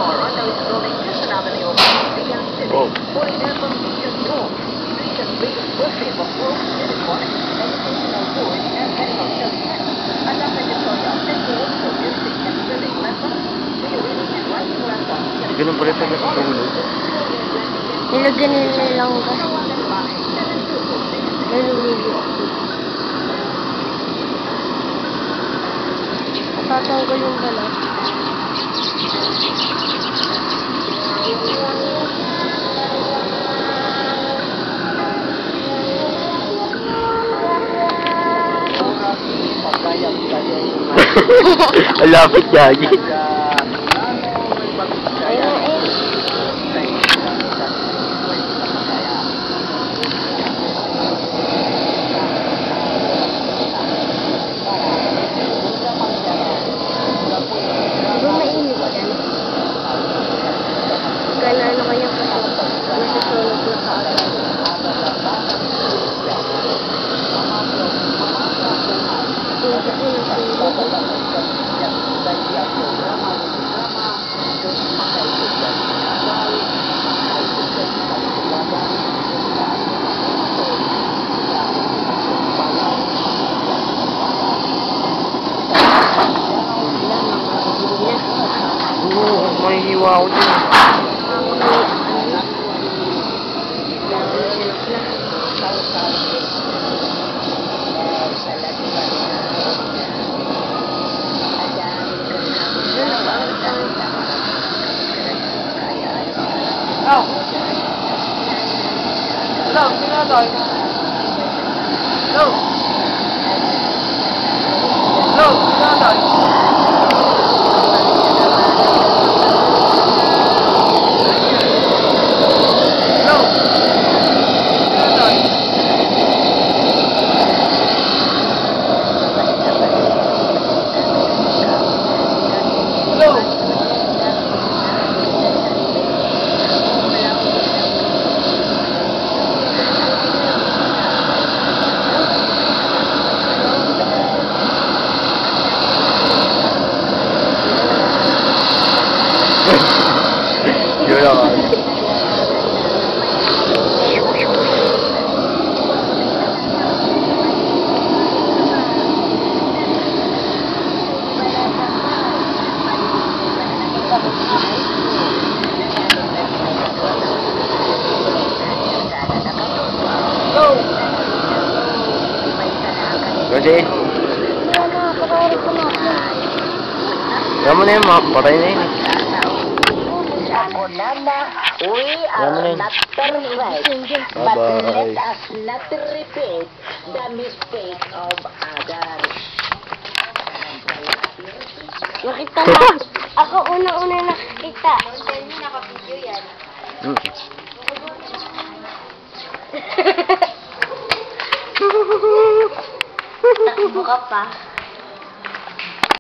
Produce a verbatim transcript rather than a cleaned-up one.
Oh. Ganun pala tayo sa tulog. Nilagyan nila lang ka. Nalulili. Tatanggal yung balat. Ang lapit lagi. Ayun eh. Diba mainit yan? Kaya ano kanya kasi nasusunog na kaagad. Oo, may hiwa ako dyan. Oh. Hello, sino to? Hello. Hello, sino to? Hello. Sino to? Hello. Yun lang. Kasi, yaman na yun, mga patay na yun eh. We are not perfect, but let us not repeat the mistake of others. Nakita na. Ako unang-una nakakita. Naka-video yan. Hmm. Buka pa.